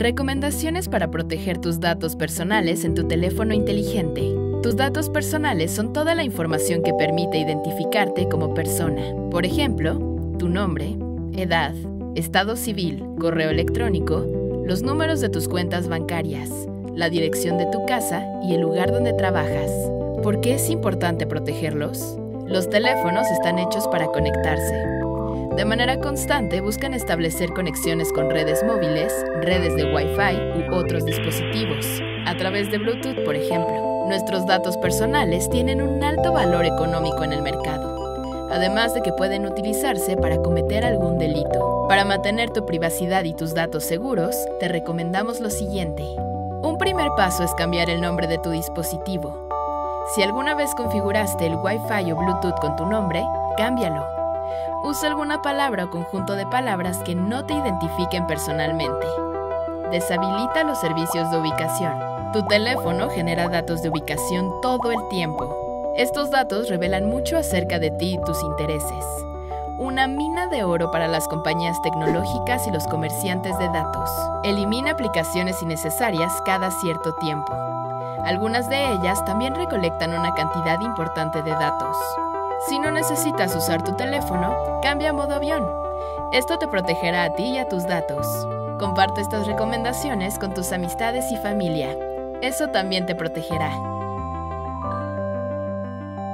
Recomendaciones para proteger tus datos personales en tu teléfono inteligente. Tus datos personales son toda la información que permite identificarte como persona. Por ejemplo, tu nombre, edad, estado civil, correo electrónico, los números de tus cuentas bancarias, la dirección de tu casa y el lugar donde trabajas. ¿Por qué es importante protegerlos? Los teléfonos están hechos para conectarse. De manera constante buscan establecer conexiones con redes móviles, redes de Wi-Fi u otros dispositivos, a través de Bluetooth, por ejemplo. Nuestros datos personales tienen un alto valor económico en el mercado, además de que pueden utilizarse para cometer algún delito. Para mantener tu privacidad y tus datos seguros, te recomendamos lo siguiente. Un primer paso es cambiar el nombre de tu dispositivo. Si alguna vez configuraste el Wi-Fi o Bluetooth con tu nombre, cámbialo. Usa alguna palabra o conjunto de palabras que no te identifiquen personalmente. Deshabilita los servicios de ubicación. Tu teléfono genera datos de ubicación todo el tiempo. Estos datos revelan mucho acerca de ti y tus intereses. Una mina de oro para las compañías tecnológicas y los comerciantes de datos. Elimina aplicaciones innecesarias cada cierto tiempo. Algunas de ellas también recolectan una cantidad importante de datos. Si no necesitas usar tu teléfono, cambia a modo avión. Esto te protegerá a ti y a tus datos. Comparte estas recomendaciones con tus amistades y familia. Eso también te protegerá.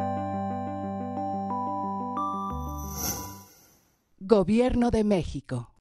Gobierno de México.